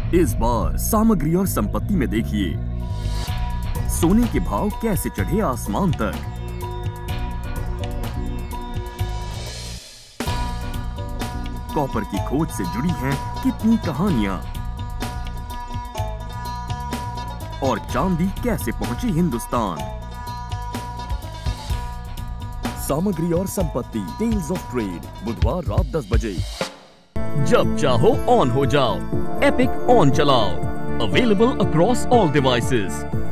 इस बार सामग्री और संपत्ति में देखिए सोने के भाव कैसे चढ़े आसमान तक। कॉपर की खोज से जुड़ी हैं कितनी कहानियां और चांदी कैसे पहुंची हिंदुस्तान। सामग्री और संपत्ति टेल्स ऑफ ट्रेड, बुधवार रात 10 बजे। जब चाहो ऑन हो जाओ, एपिक ऑन चलाओ। Available across all devices.